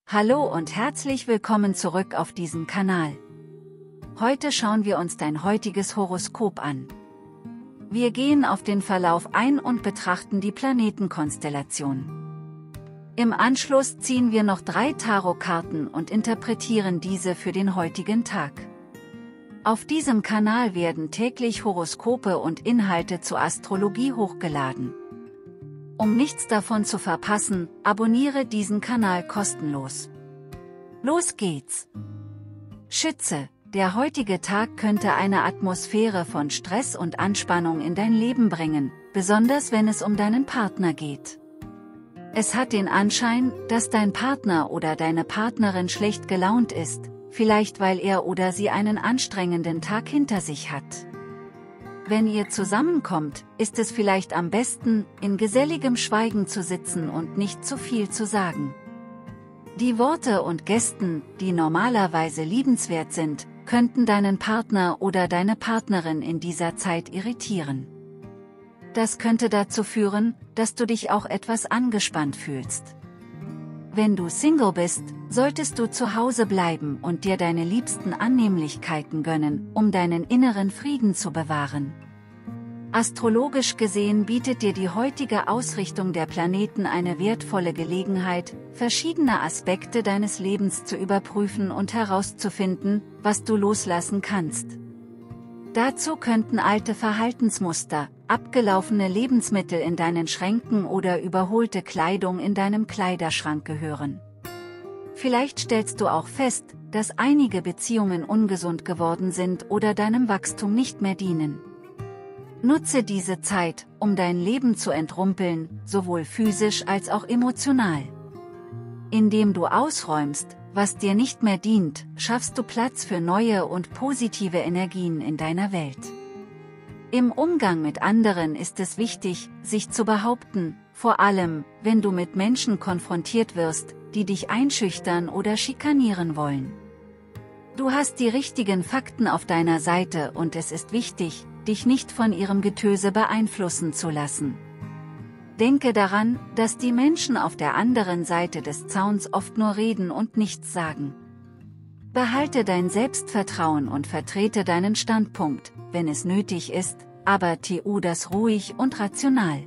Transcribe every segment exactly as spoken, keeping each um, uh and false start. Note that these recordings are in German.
Hallo und herzlich willkommen zurück auf diesem Kanal. Heute schauen wir uns dein heutiges Horoskop an. Wir gehen auf den Verlauf ein und betrachten die Planetenkonstellation. Im Anschluss ziehen wir noch drei Tarotkarten und interpretieren diese für den heutigen Tag. Auf diesem Kanal werden täglich Horoskope und Inhalte zur Astrologie hochgeladen. Um nichts davon zu verpassen, abonniere diesen Kanal kostenlos. Los geht's! Schütze, der heutige Tag könnte eine Atmosphäre von Stress und Anspannung in dein Leben bringen, besonders wenn es um deinen Partner geht. Es hat den Anschein, dass dein Partner oder deine Partnerin schlecht gelaunt ist, vielleicht weil er oder sie einen anstrengenden Tag hinter sich hat. Wenn ihr zusammenkommt, ist es vielleicht am besten, in geselligem Schweigen zu sitzen und nicht zu viel zu sagen. Die Worte und Gesten, die normalerweise liebenswert sind, könnten deinen Partner oder deine Partnerin in dieser Zeit irritieren. Das könnte dazu führen, dass du dich auch etwas angespannt fühlst. Wenn du Single bist, solltest du zu Hause bleiben und dir deine liebsten Annehmlichkeiten gönnen, um deinen inneren Frieden zu bewahren. Astrologisch gesehen bietet dir die heutige Ausrichtung der Planeten eine wertvolle Gelegenheit, verschiedene Aspekte deines Lebens zu überprüfen und herauszufinden, was du loslassen kannst. Dazu könnten alte Verhaltensmuster, abgelaufene Lebensmittel in deinen Schränken oder überholte Kleidung in deinem Kleiderschrank gehören. Vielleicht stellst du auch fest, dass einige Beziehungen ungesund geworden sind oder deinem Wachstum nicht mehr dienen. Nutze diese Zeit, um dein Leben zu entrumpeln, sowohl physisch als auch emotional. Indem du ausräumst, was dir nicht mehr dient, schaffst du Platz für neue und positive Energien in deiner Welt. Im Umgang mit anderen ist es wichtig, sich zu behaupten, vor allem, wenn du mit Menschen konfrontiert wirst, die dich einschüchtern oder schikanieren wollen. Du hast die richtigen Fakten auf deiner Seite und es ist wichtig, dich nicht von ihrem Getöse beeinflussen zu lassen. Denke daran, dass die Menschen auf der anderen Seite des Zauns oft nur reden und nichts sagen. Behalte dein Selbstvertrauen und vertrete deinen Standpunkt, wenn es nötig ist, aber tu das ruhig und rational.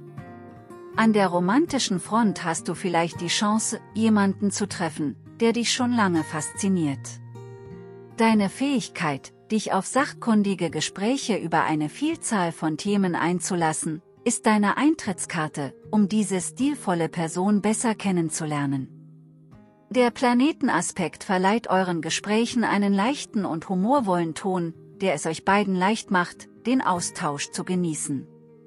An der romantischen Front hast du vielleicht die Chance, jemanden zu treffen, der dich schon lange fasziniert. Deine Fähigkeit, dich auf sachkundige Gespräche über eine Vielzahl von Themen einzulassen, ist deine Eintrittskarte, um diese stilvolle Person besser kennenzulernen. Der Planetenaspekt verleiht euren Gesprächen einen leichten und humorvollen Ton, der es euch beiden leicht macht, den Austausch zu genießen.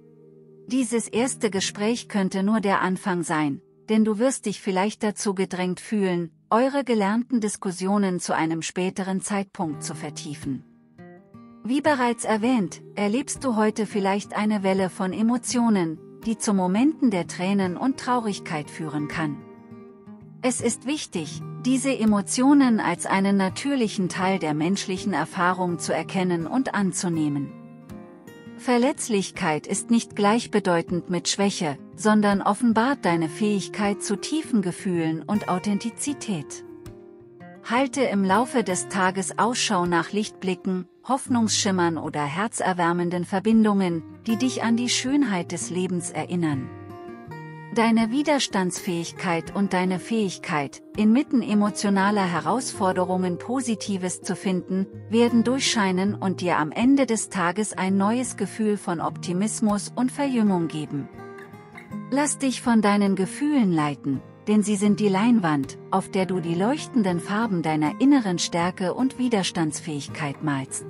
Dieses erste Gespräch könnte nur der Anfang sein, denn du wirst dich vielleicht dazu gedrängt fühlen, eure gelernten Diskussionen zu einem späteren Zeitpunkt zu vertiefen. Wie bereits erwähnt, erlebst du heute vielleicht eine Welle von Emotionen, die zu Momenten der Tränen und Traurigkeit führen kann. Es ist wichtig, diese Emotionen als einen natürlichen Teil der menschlichen Erfahrung zu erkennen und anzunehmen. Verletzlichkeit ist nicht gleichbedeutend mit Schwäche, sondern offenbart deine Fähigkeit zu tiefen Gefühlen und Authentizität. Halte im Laufe des Tages Ausschau nach Lichtblicken, Hoffnungsschimmern oder herzerwärmenden Verbindungen, die dich an die Schönheit des Lebens erinnern. Deine Widerstandsfähigkeit und deine Fähigkeit, inmitten emotionaler Herausforderungen Positives zu finden, werden durchscheinen und dir am Ende des Tages ein neues Gefühl von Optimismus und Verjüngung geben. Lass dich von deinen Gefühlen leiten, denn sie sind die Leinwand, auf der du die leuchtenden Farben deiner inneren Stärke und Widerstandsfähigkeit malst.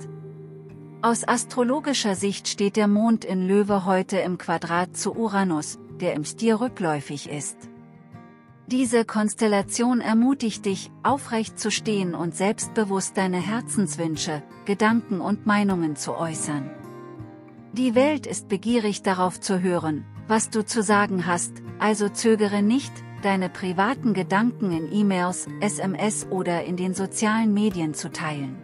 Aus astrologischer Sicht steht der Mond in Löwe heute im Quadrat zu Uranus, der im Stier rückläufig ist. Diese Konstellation ermutigt dich, aufrecht zu stehen und selbstbewusst deine Herzenswünsche, Gedanken und Meinungen zu äußern. Die Welt ist begierig darauf zu hören, was du zu sagen hast, also zögere nicht, deine privaten Gedanken in E-Mails, S M S oder in den sozialen Medien zu teilen.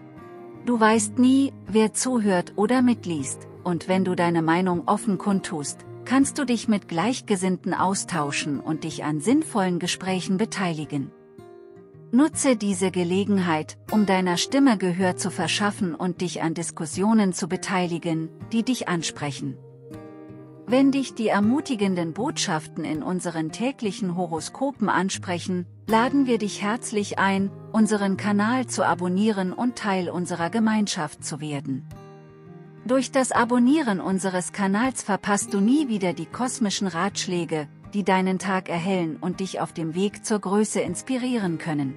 Du weißt nie, wer zuhört oder mitliest, und wenn du deine Meinung offen kundtust, kannst du dich mit Gleichgesinnten austauschen und dich an sinnvollen Gesprächen beteiligen. Nutze diese Gelegenheit, um deiner Stimme Gehör zu verschaffen und dich an Diskussionen zu beteiligen, die dich ansprechen. Wenn dich die ermutigenden Botschaften in unseren täglichen Horoskopen ansprechen, laden wir dich herzlich ein, unseren Kanal zu abonnieren und Teil unserer Gemeinschaft zu werden. Durch das Abonnieren unseres Kanals verpasst du nie wieder die kosmischen Ratschläge, die deinen Tag erhellen und dich auf dem Weg zur Größe inspirieren können.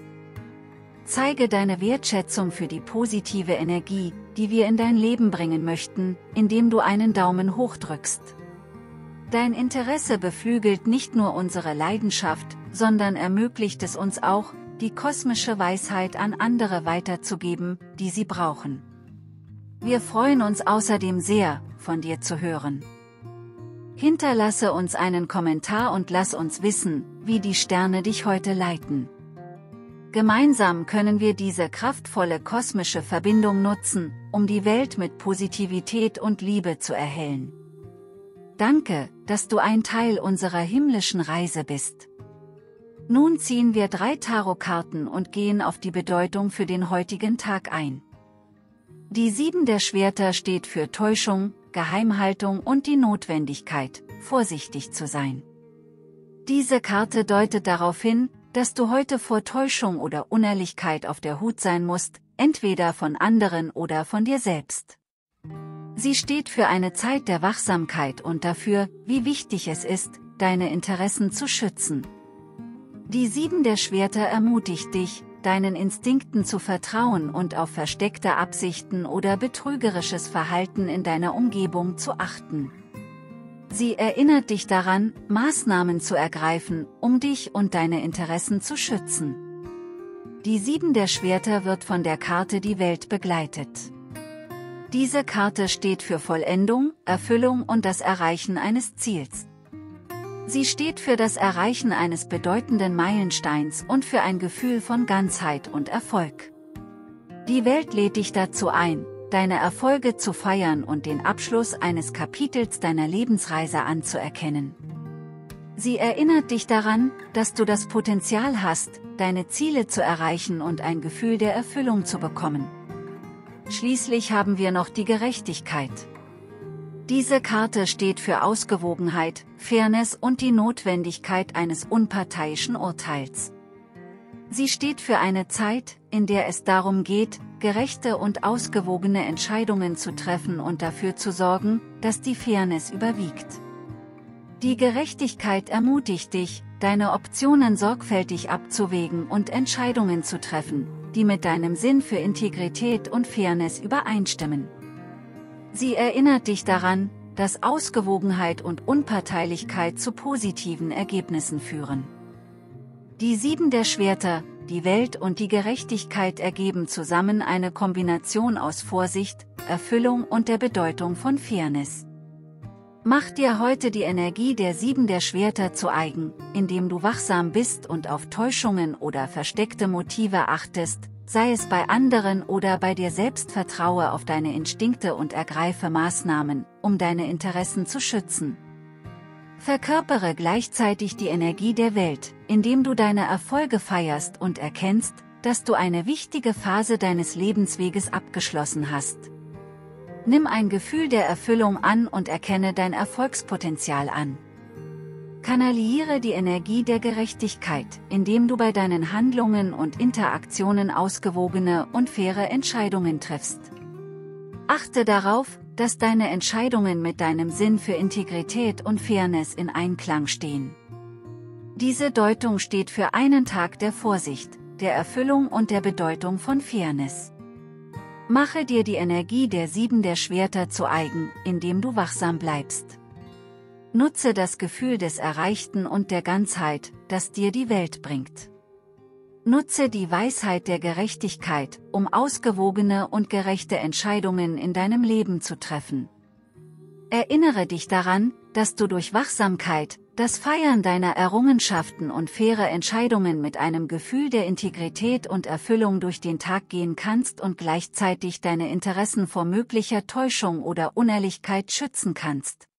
Zeige deine Wertschätzung für die positive Energie, die wir in dein Leben bringen möchten, indem du einen Daumen hoch drückst. Dein Interesse beflügelt nicht nur unsere Leidenschaft, sondern ermöglicht es uns auch, die kosmische Weisheit an andere weiterzugeben, die sie brauchen. Wir freuen uns außerdem sehr, von dir zu hören. Hinterlasse uns einen Kommentar und lass uns wissen, wie die Sterne dich heute leiten. Gemeinsam können wir diese kraftvolle kosmische Verbindung nutzen, um die Welt mit Positivität und Liebe zu erhellen. Danke, dass du ein Teil unserer himmlischen Reise bist. Nun ziehen wir drei Tarotkarten und gehen auf die Bedeutung für den heutigen Tag ein. Die Sieben der Schwerter steht für Täuschung, Geheimhaltung und die Notwendigkeit, vorsichtig zu sein. Diese Karte deutet darauf hin, dass du heute vor Täuschung oder Unehrlichkeit auf der Hut sein musst, entweder von anderen oder von dir selbst. Sie steht für eine Zeit der Wachsamkeit und dafür, wie wichtig es ist, deine Interessen zu schützen. Die Sieben der Schwerter ermutigt dich, deinen Instinkten zu vertrauen und auf versteckte Absichten oder betrügerisches Verhalten in deiner Umgebung zu achten. Sie erinnert dich daran, Maßnahmen zu ergreifen, um dich und deine Interessen zu schützen. Die Sieben der Schwerter wird von der Karte die Welt begleitet. Diese Karte steht für Vollendung, Erfüllung und das Erreichen eines Ziels. Sie steht für das Erreichen eines bedeutenden Meilensteins und für ein Gefühl von Ganzheit und Erfolg. Die Welt lädt dich dazu ein, deine Erfolge zu feiern und den Abschluss eines Kapitels deiner Lebensreise anzuerkennen. Sie erinnert dich daran, dass du das Potenzial hast, deine Ziele zu erreichen und ein Gefühl der Erfüllung zu bekommen. Schließlich haben wir noch die Gerechtigkeit. Diese Karte steht für Ausgewogenheit, Fairness und die Notwendigkeit eines unparteiischen Urteils. Sie steht für eine Zeit, in der es darum geht, gerechte und ausgewogene Entscheidungen zu treffen und dafür zu sorgen, dass die Fairness überwiegt. Die Gerechtigkeit ermutigt dich, deine Optionen sorgfältig abzuwägen und Entscheidungen zu treffen, die mit deinem Sinn für Integrität und Fairness übereinstimmen. Sie erinnert dich daran, dass Ausgewogenheit und Unparteilichkeit zu positiven Ergebnissen führen. Die Sieben der Schwerter, die Welt und die Gerechtigkeit ergeben zusammen eine Kombination aus Vorsicht, Erfüllung und der Bedeutung von Fairness. Mach dir heute die Energie der Sieben der Schwerter zu eigen, indem du wachsam bist und auf Täuschungen oder versteckte Motive achtest, sei es bei anderen oder bei dir selbst. Vertraue auf deine Instinkte und ergreife Maßnahmen, um deine Interessen zu schützen. Verkörpere gleichzeitig die Energie der Welt, indem du deine Erfolge feierst und erkennst, dass du eine wichtige Phase deines Lebensweges abgeschlossen hast. Nimm ein Gefühl der Erfüllung an und erkenne dein Erfolgspotenzial an. Kanalisiere die Energie der Gerechtigkeit, indem du bei deinen Handlungen und Interaktionen ausgewogene und faire Entscheidungen triffst. Achte darauf, dass deine Entscheidungen mit deinem Sinn für Integrität und Fairness in Einklang stehen. Diese Deutung steht für einen Tag der Vorsicht, der Erfüllung und der Bedeutung von Fairness. Mache dir die Energie der Sieben der Schwerter zu eigen, indem du wachsam bleibst. Nutze das Gefühl des Erreichten und der Ganzheit, das dir die Welt bringt. Nutze die Weisheit der Gerechtigkeit, um ausgewogene und gerechte Entscheidungen in deinem Leben zu treffen. Erinnere dich daran, dass du durch Wachsamkeit, das Feiern deiner Errungenschaften und faire Entscheidungen mit einem Gefühl der Integrität und Erfüllung durch den Tag gehen kannst und gleichzeitig deine Interessen vor möglicher Täuschung oder Unehrlichkeit schützen kannst.